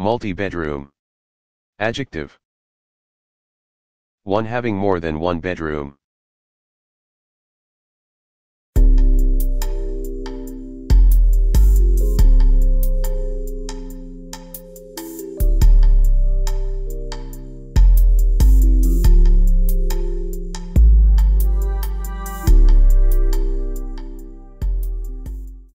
Multi-bedroom. Adjective. One having more than one bedroom.